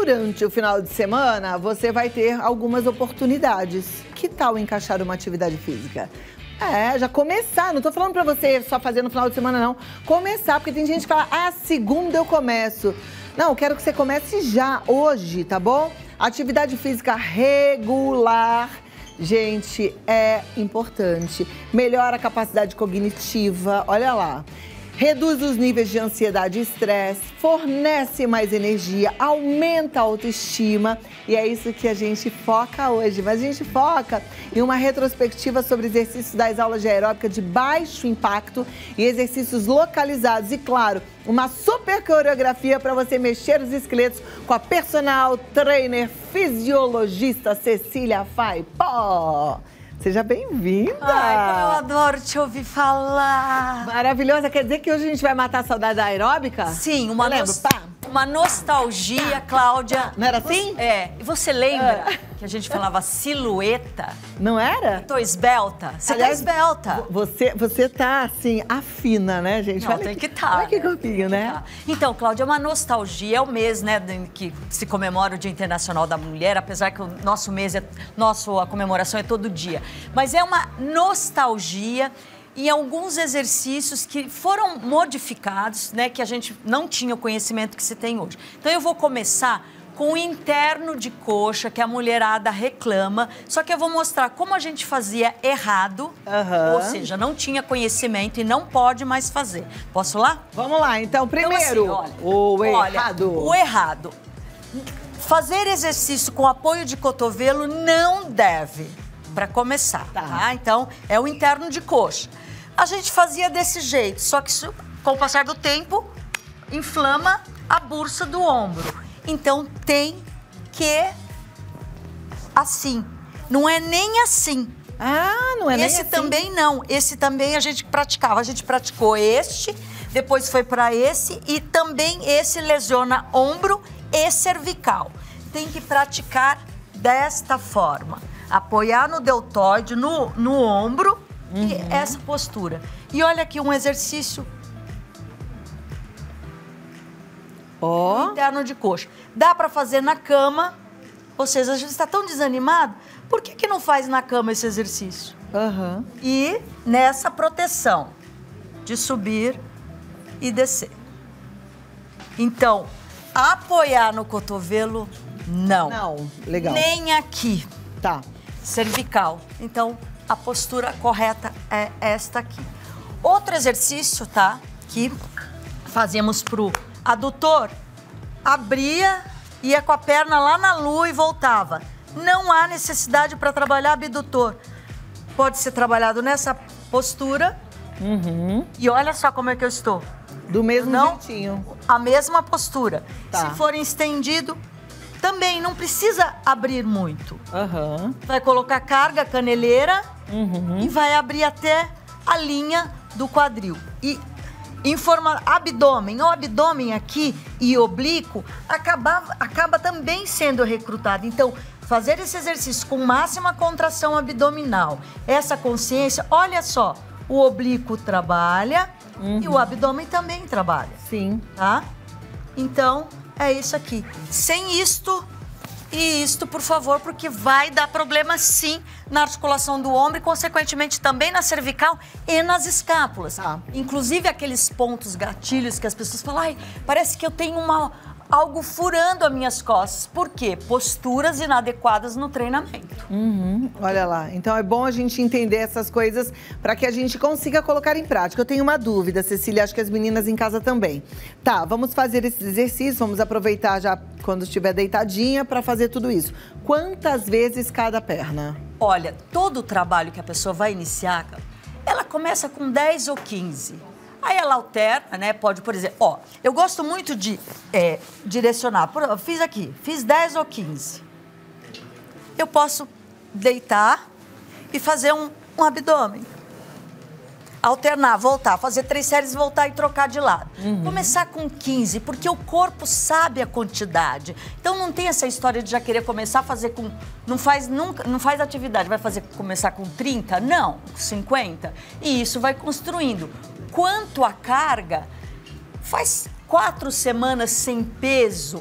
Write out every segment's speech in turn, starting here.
durante o final de semana, você vai ter algumas oportunidades. Que tal encaixar uma atividade física? Já começar. Não tô falando pra você só fazer no final de semana, não. Começar, porque tem gente que fala, segunda eu começo. Não, eu quero que você comece já, hoje, tá bom? Atividade física regular, gente, é importante. Melhora a capacidade cognitiva, olha lá. Reduz os níveis de ansiedade e estresse, fornece mais energia, aumenta a autoestima e é isso que a gente foca hoje. Mas a gente foca em uma retrospectiva sobre exercícios das aulas de aeróbica de baixo impacto e exercícios localizados e, claro, uma super coreografia para você mexer os esqueletos com a personal trainer fisiologista Cecília Faipó. Seja bem-vinda! Ai, como eu adoro te ouvir falar! Maravilhosa! Quer dizer que hoje a gente vai matar a saudade da aeróbica? Sim, uma nostalgia, Cláudia. Não era assim? E você lembra que a gente falava silhueta? Não era? Tô esbelta. Você tá esbelta. Você tá, assim, afina, né, gente? Não, tem que estar. Olha que corpinho, né? Então, Cláudia, é uma nostalgia. É o mês, né, que se comemora o Dia Internacional da Mulher, apesar que o nosso mês, a comemoração é todo dia. Mas é uma nostalgia e alguns exercícios que foram modificados, né, que a gente não tinha o conhecimento que se tem hoje. Então, eu vou começar com o interno de coxa, que a mulherada reclama, só que eu vou mostrar como a gente fazia errado, ou seja, não tinha conhecimento e não pode mais fazer. Posso lá? Vamos lá, então, primeiro, então, assim, o errado. Fazer exercício com apoio de cotovelo não deve, para começar, tá? Então, é o interno de coxa. A gente fazia desse jeito, só que isso, com o passar do tempo, inflama a bursa do ombro. Então, tem que assim. Não é nem assim. Não é nem assim? Esse também não. Esse também a gente praticava. A gente praticou este, depois foi para esse e também esse lesiona ombro e cervical. Tem que praticar desta forma. Apoiar no deltoide, no ombro e essa postura. E olha aqui um exercício interno de coxa. Dá para fazer na cama, ou seja, a gente está tão desanimado, por que não faz na cama esse exercício? E nessa proteção de subir e descer. Então, apoiar no cotovelo, não. Não, legal. Nem aqui. Tá. Cervical. Então, a postura correta é esta aqui. Outro exercício, tá? Que fazíamos pro adutor, abria, ia com a perna lá na lua e voltava. Não há necessidade para trabalhar abdutor. Pode ser trabalhado nessa postura. E olha só como é que eu estou. Do mesmo jeitinho. A mesma postura. Tá. Se for estendido, também não precisa abrir muito. Vai colocar carga caneleira e vai abrir até a linha do quadril. E abdômen, o abdômen aqui e oblíquo acaba também sendo recrutado. Então, fazer esse exercício com máxima contração abdominal, essa consciência, olha só, o oblíquo trabalha e o abdômen também trabalha. Sim. Tá? Então, é isso aqui. Sem isto e isto, por favor, porque vai dar problema sim na articulação do ombro e, consequentemente, também na cervical e nas escápulas. Inclusive, aqueles pontos gatilhos que as pessoas falam, ai, parece que eu tenho algo furando as minhas costas. Por quê? Posturas inadequadas no treinamento. Olha lá. Então, é bom a gente entender essas coisas para que a gente consiga colocar em prática. Eu tenho uma dúvida, Cecília, acho que as meninas em casa também. Tá, vamos fazer esses exercícios, vamos aproveitar já quando estiver deitadinha para fazer tudo isso. Quantas vezes cada perna? Olha, todo o trabalho que a pessoa vai iniciar, ela começa com 10 ou 15. Aí ela alterna, né? Pode, por exemplo, eu gosto muito de direcionar. Fiz 10 ou 15. Eu posso deitar e fazer um abdômen. Alternar, voltar, fazer 3 séries, voltar e trocar de lado. Começar com 15, porque o corpo sabe a quantidade. Então não tem essa história de já querer começar a fazer com... Não faz atividade, vai começar com 30? Não, 50. E isso vai construindo. Quanto à carga, faz 4 semanas sem peso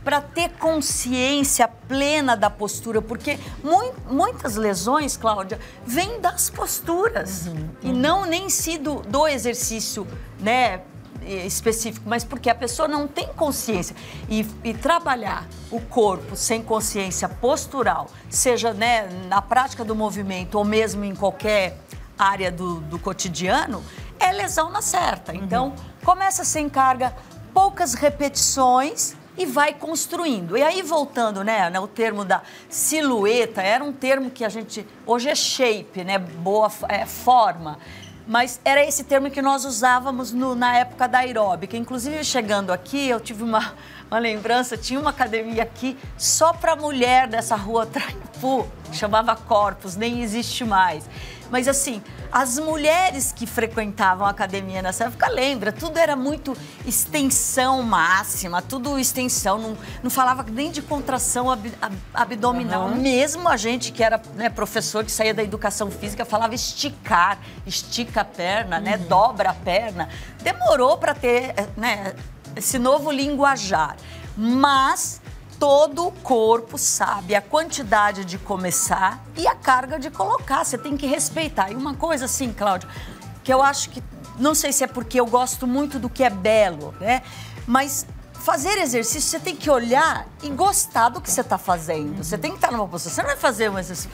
para ter consciência plena da postura, porque muitas lesões, Cláudia, vêm das posturas e não nem sido do exercício, né, específico, mas porque a pessoa não tem consciência. E trabalhar o corpo sem consciência postural, seja, né, na prática do movimento ou mesmo em qualquer área do cotidiano, é lesão na certa. Então, começa sem carga, poucas repetições e vai construindo. E aí, voltando, né, o termo da silhueta, era um termo que a gente... Hoje é shape, né, boa forma. Mas era esse termo que nós usávamos na época da aeróbica. Inclusive, chegando aqui, eu tive uma lembrança, tinha uma academia aqui só para mulher dessa rua Traipu, chamava Corpus, nem existe mais. Mas assim, as mulheres que frequentavam a academia nessa época, lembra, tudo era muito extensão máxima, tudo extensão, não falava nem de contração abdominal. Mesmo a gente que era, né, professor, que saía da educação física, falava esticar, estica a perna, né, dobra a perna. Demorou para ter, né, esse novo linguajar, mas todo o corpo sabe a quantidade de começar e a carga de colocar. Você tem que respeitar. E uma coisa assim, Cláudia, que eu acho que... Não sei se é porque eu gosto muito do que é belo, né? Mas fazer exercício, você tem que olhar e gostar do que você está fazendo. Você tem que estar numa posição. Você não vai fazer um exercício...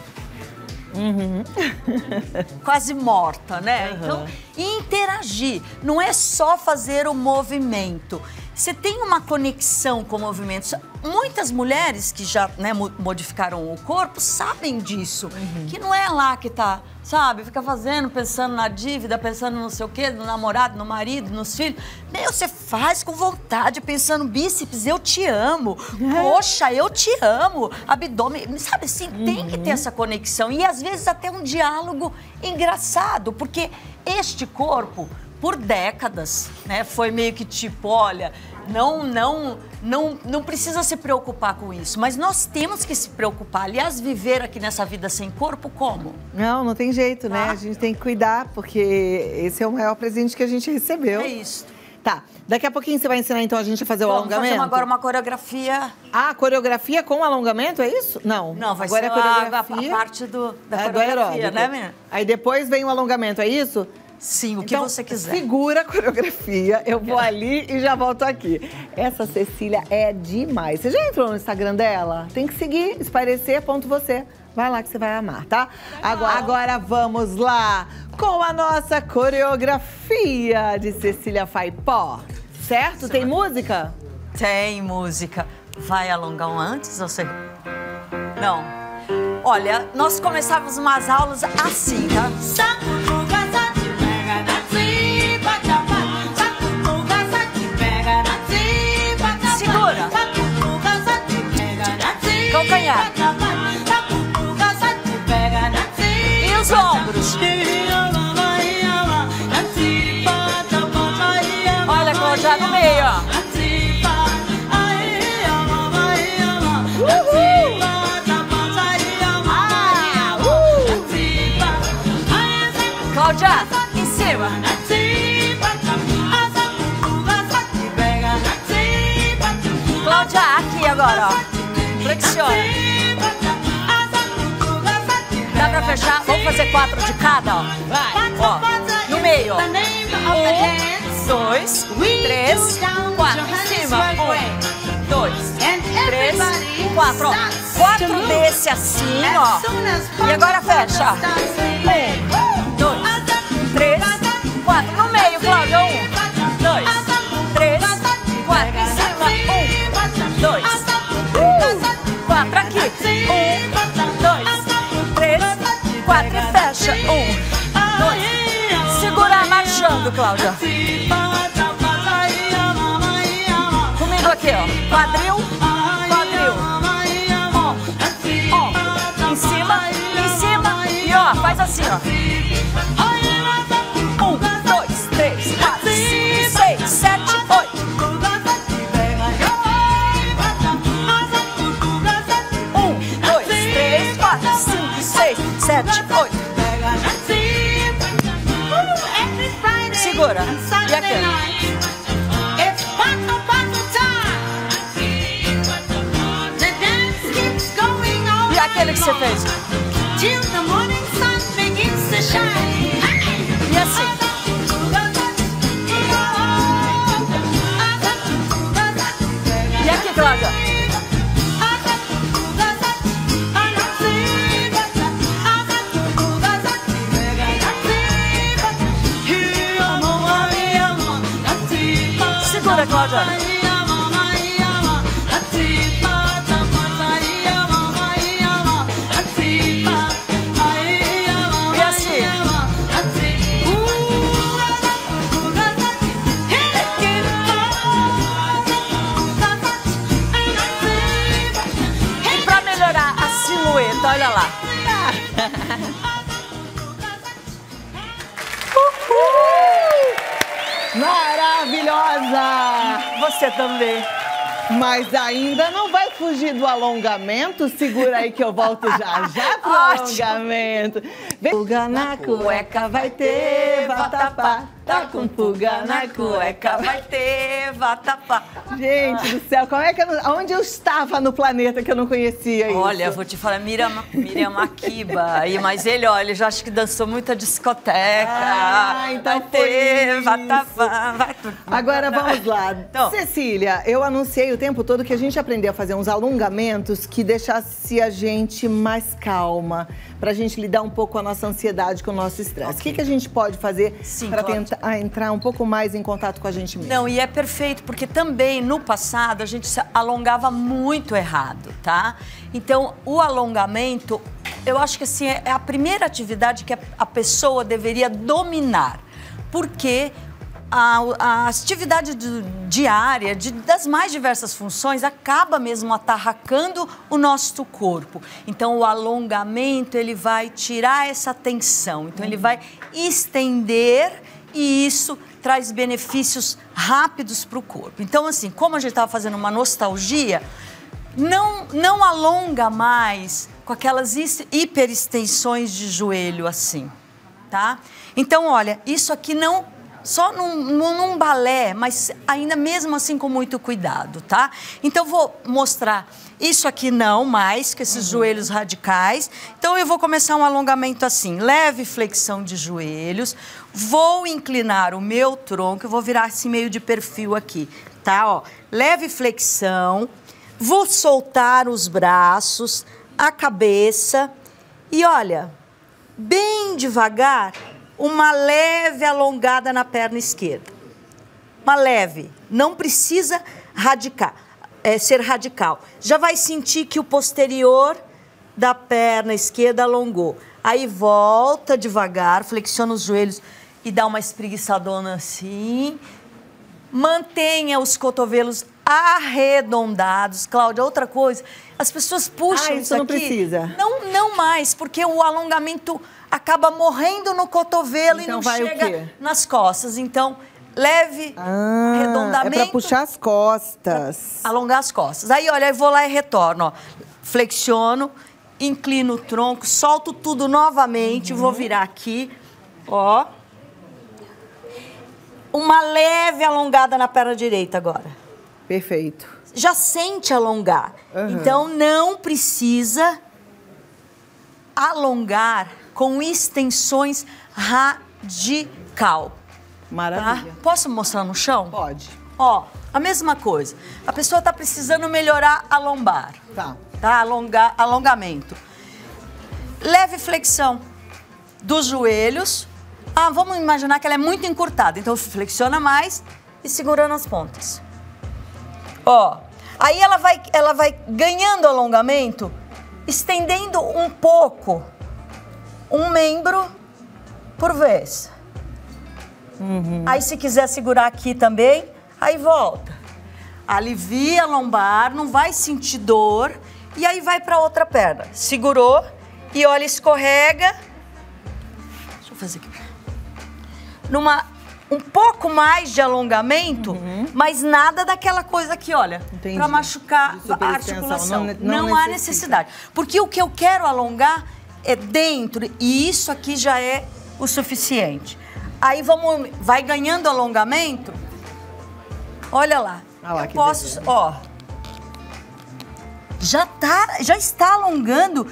quase morta, né? Então, interagir. Não é só fazer o movimento. Você tem uma conexão com movimentos. Muitas mulheres que já, né, modificaram o corpo sabem disso. Que não é lá que tá, sabe? Fica fazendo, pensando na dívida, pensando no sei o quê, no namorado, no marido, nos filhos. Meu, você faz com vontade, pensando bíceps, eu te amo. Poxa, eu te amo. Abdômen, sabe assim, tem que ter essa conexão. E às vezes até um diálogo engraçado, porque este corpo... por décadas, né? Foi meio que tipo, olha, não precisa se preocupar com isso, mas nós temos que se preocupar. Aliás, viver aqui nessa vida sem corpo, como? Não tem jeito, né? A gente tem que cuidar, porque esse é o maior presente que a gente recebeu. É isso. Tá, daqui a pouquinho você vai ensinar então a gente a fazer o alongamento? Vamos fazer agora uma coreografia. Ah, coreografia com alongamento, é isso? Não. Não, vai agora ser a parte da coreografia, né, menina? Aí depois vem o alongamento, é isso? Sim, o que então, você quiser. Segura a coreografia, eu vou ali e já volto aqui. Essa Cecília é demais. Você já entrou no Instagram dela? Tem que seguir, esparecer.você. Vai lá que você vai amar, tá? Agora vamos lá com a nossa coreografia de Cecília Faipó. Certo? Tem música? Tem música. Vai alongar um antes ou você... Não. Olha, nós começávamos umas aulas assim, tá? Segura. Calcanhar. E os ombros. Olha, Cláudia, no meio, ó. Cláudia, em cima. Cláudia, aqui agora, ó. Flexiona. Dá pra fechar? Vamos fazer 4 de cada, ó. Vai. Ó, no meio, ó. 1, 2, 3, 4. Em cima. 1, 2, 3, 4. Ó. 4 desse assim, ó. E agora fecha. 1, 2, 3, 4. No meio, Cláudia. 1, 2, 3, 4. Em cima. 1, 2, 3, 4. Aqui. 1, 2, 3, 4. E fecha. 1, 2. Segura marchando, Cláudia. Comigo aqui, ó. Quadril, quadril. Ó. Em cima. E ó, faz assim, ó. 1, 2, 3, 4, 5, 6, 7, 8. 1, 2, 3, 4, 5, 6, 7, 8. Segura. E aqui. aquele que você fez. E assim. E aqui, Cláudia. Segura, Cláudia. Olha lá. Maravilhosa! Você também. Mas ainda não vai fugir do alongamento? Segura aí que eu volto já pro alongamento. Pulga na cueca vai ter vatapá. Tá com pulga na cueca vai ter vatapá. Gente do céu, como é que onde eu estava no planeta que eu não conhecia isso? Olha, vou te falar, Miriam Makeba. Mas ele, olha, ele já acho que dançou muita discoteca. Então vai ter vatapá. Vai... Agora vamos lá. Então, Cecília, eu anunciei o tempo todo que a gente aprendeu a fazer uns alongamentos que deixasse a gente mais calma, pra gente lidar um pouco com a nossa ansiedade, com o nosso estresse. O que a gente pode fazer para tentar entrar um pouco mais em contato com a gente mesmo? Não, e é perfeito, porque também no passado a gente se alongava muito errado, tá? Então, o alongamento, eu acho que assim, é a primeira atividade que a pessoa deveria dominar, porque a atividade diária, das mais diversas funções, acaba mesmo atarracando o nosso corpo. Então, o alongamento, ele vai tirar essa tensão. Então, ele vai estender e isso traz benefícios rápidos para o corpo. Então, assim, como a gente estava fazendo uma nostalgia, não alonga mais com aquelas hiperextensões de joelho assim, tá? Então, olha, isso aqui não... Só num balé, mas ainda mesmo assim com muito cuidado, tá? Então, vou mostrar isso aqui não mais, com esses joelhos radicais. Então, eu vou começar um alongamento assim, leve flexão de joelhos. Vou inclinar o meu tronco, eu vou virar assim meio de perfil aqui, tá? Ó, leve flexão, vou soltar os braços, a cabeça e olha, bem devagar, uma leve alongada na perna esquerda. Uma leve, não precisa ser radical. Já vai sentir que o posterior da perna esquerda alongou. Aí volta devagar, flexiona os joelhos e dá uma espreguiçadona assim. Mantenha os cotovelos arredondados. Cláudia, outra coisa, as pessoas puxam isso aqui. Não precisa. Não mais, porque o alongamento acaba morrendo no cotovelo então e não chega nas costas. Então, leve arredondamento. É para puxar as costas. Alongar as costas. Aí, olha, eu vou lá e retorno, ó. Flexiono, inclino o tronco, solto tudo novamente, vou virar aqui, ó. Uma leve alongada na perna direita agora. Perfeito. Já sente alongar. Então, não precisa alongar com extensões radical. Maravilha. Tá? Posso mostrar no chão? Pode. Ó, a mesma coisa. A pessoa está precisando melhorar a lombar. Tá. Alongamento. Leve flexão dos joelhos. Vamos imaginar que ela é muito encurtada. Então, flexiona mais e segurando as pontas. Ó, aí ela vai ganhando alongamento, estendendo um pouco, um membro por vez. Aí, se quiser segurar aqui também, aí volta. Alivia a lombar, não vai sentir dor. E aí vai para outra perna. Segurou e olha, escorrega. Deixa eu fazer aqui. Um pouco mais de alongamento, mas nada daquela coisa aqui, olha. Para machucar a articulação. Não há necessidade. Porque o que eu quero alongar é dentro e isso aqui já é o suficiente. Aí vai ganhando alongamento. Olha lá. Olha lá, eu posso, ó. já está alongando.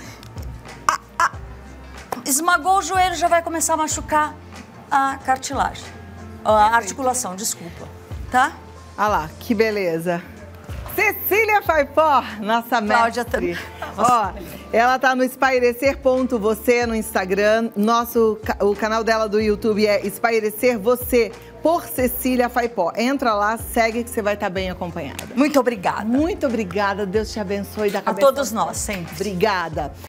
Esmagou o joelho, já vai começar a machucar a cartilagem. A articulação, desculpa. Tá? Olha lá, que beleza. Cecília Faipó, nossa Cláudia mestre. também. Ó, ela tá no espairecer.você no Instagram. O canal dela do YouTube é Espairecer Você por Cecília Faipó. Entra lá, segue que você vai estar bem acompanhada. Muito obrigada. Muito obrigada, Deus te abençoe da A cabeça. todos nós, sempre. Obrigada.